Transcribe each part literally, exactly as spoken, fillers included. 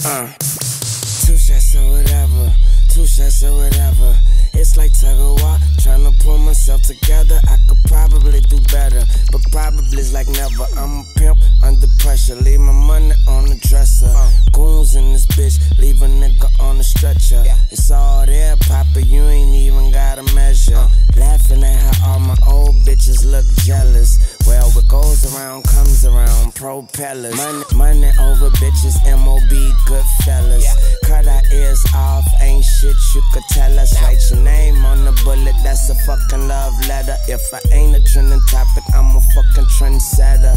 Uh, two shots or whatever, two shots or whatever. It's like tug-of-war, tryna pull myself together. I could probably do better, but probably's like never. I'm a pimp under pressure, leave my money on the dresser. Goons in this bitch, leave a nigga on the stretcher. It's all there, Papa, you ain't even gotta measure. Laughing at how all my old bitches look jealous. Well, what goes around comes around, propellers. Money, money over bitches, M O B, goodfellas. Cut our ears off, ain't shit you could tell us. Write your name on the bullet, that's a fucking love letter. If I ain't a trending topic, I'm a fucking trendsetter.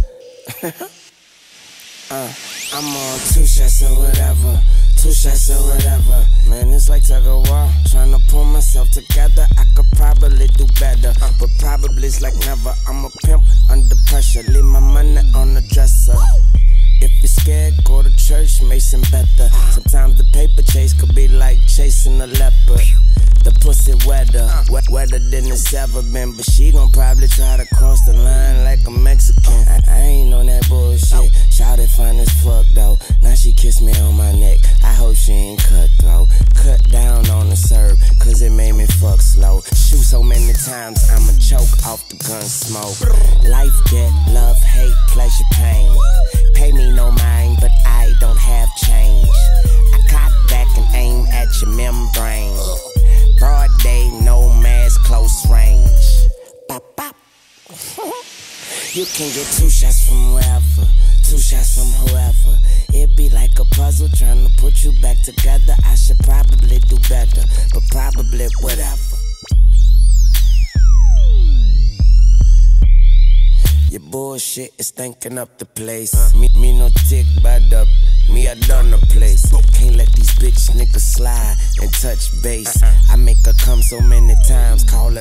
uh, I'm on two shots or whatever, two shots or whatever. Man, it's like tug-of-war, tryna pull myself together. I could probably do better, but probably's like never. I'm a pimp under pressure, leave my money on the dresser. If you're scared, go to church, Mason better. Sometimes the paper chase could be like chasing a leopard. The pussy wetter, wet, wetter than it's ever been. But she gon' probably try to cross the line like a Mexican. I, I ain't on that bullshit. Shawty fine as fuck though. Now she kissed me on my neck. I hope she ain't cutthroat. Cut down on the serve, cause it made me fuck slow. Shoot so many times, I'ma choke off the gun smoke. Life, death, love, hate, pleasure, pain. Pay me no mind, but I don't have change. I cock back and aim at your membrane. Broad day, no mask, close range. Bop, bop. You can get two shots from wherever, two shots from whoever. It be like a puzzle trying to put you back together. I should probably do better, but probably whatever. Your bullshit is stinking up the place. Uh. Me, me no tick bad up, me I done the place. Can't let these bitch niggas slide and touch base. Uh -uh. I make her come so many times, call